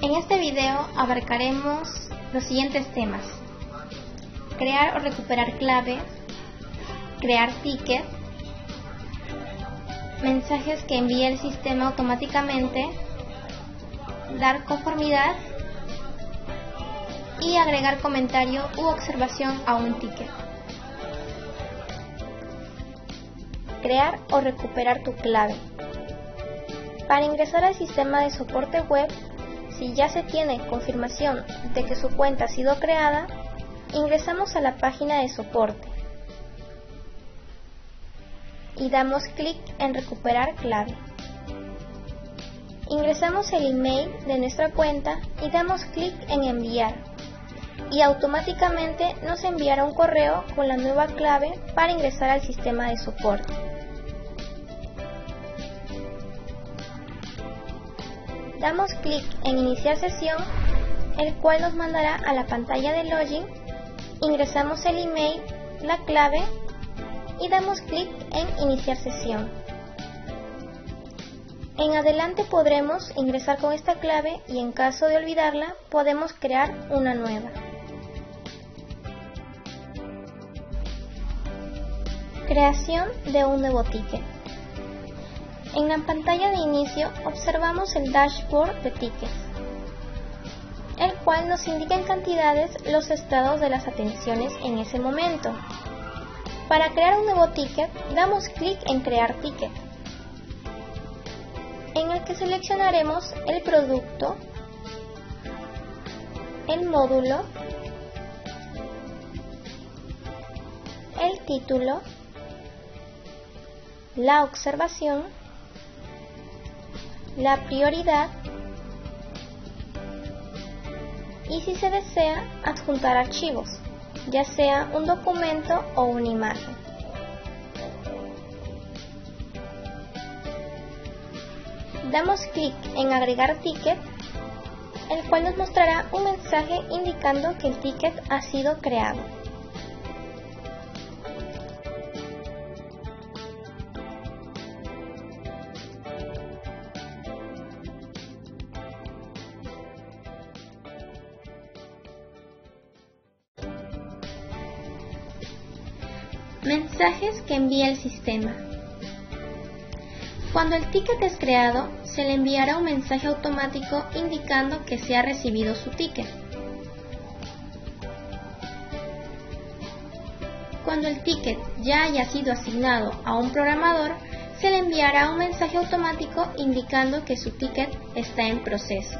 En este video abarcaremos los siguientes temas: crear o recuperar clave, crear ticket, mensajes que envíe el sistema automáticamente, dar conformidad y agregar comentario u observación a un ticket. Crear o recuperar tu clave. Para ingresar al sistema de soporte web, si ya se tiene confirmación de que su cuenta ha sido creada, ingresamos a la página de soporte y damos clic en recuperar clave. Ingresamos el email de nuestra cuenta y damos clic en enviar, y automáticamente nos enviará un correo con la nueva clave para ingresar al sistema de soporte. Damos clic en iniciar sesión, el cual nos mandará a la pantalla de login. Ingresamos el email, la clave y damos clic en iniciar sesión. En adelante podremos ingresar con esta clave y en caso de olvidarla podemos crear una nueva. Creación de un nuevo ticket. En la pantalla de inicio observamos el dashboard de tickets, el cual nos indica en cantidades los estados de las atenciones en ese momento. Para crear un nuevo ticket, damos clic en crear ticket, en el que seleccionaremos el producto, el módulo, el título, la observación, la prioridad y, si se desea, adjuntar archivos, ya sea un documento o una imagen. Damos clic en agregar ticket, el cual nos mostrará un mensaje indicando que el ticket ha sido creado. Mensajes que envía el sistema. Cuando el ticket es creado, se le enviará un mensaje automático indicando que se ha recibido su ticket. Cuando el ticket ya haya sido asignado a un programador, se le enviará un mensaje automático indicando que su ticket está en proceso.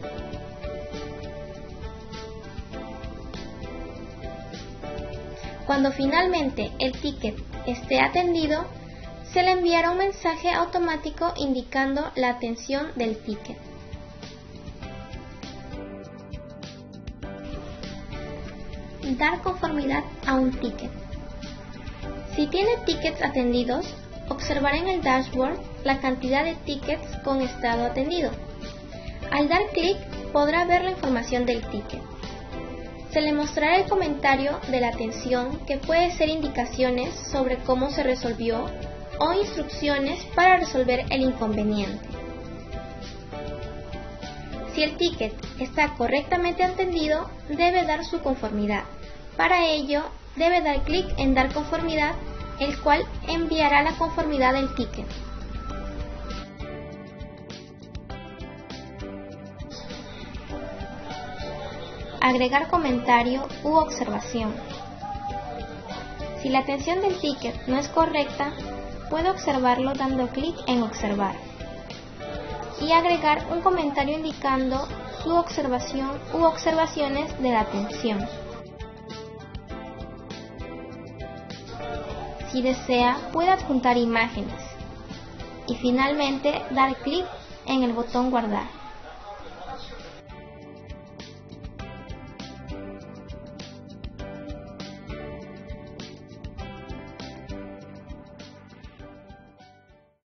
Cuando finalmente el ticket esté atendido, se le enviará un mensaje automático indicando la atención del ticket. Dar conformidad a un ticket. Si tiene tickets atendidos, observará en el dashboard la cantidad de tickets con estado atendido. Al dar clic, podrá ver la información del ticket. Se le mostrará el comentario de la atención, que puede ser indicaciones sobre cómo se resolvió o instrucciones para resolver el inconveniente. Si el ticket está correctamente atendido, debe dar su conformidad. Para ello, debe dar clic en dar conformidad, el cual enviará la conformidad del ticket. Agregar comentario u observación. Si la atención del ticket no es correcta, puede observarlo dando clic en observar y agregar un comentario indicando su observación u observaciones de la atención. Si desea, puede adjuntar imágenes y finalmente dar clic en el botón guardar.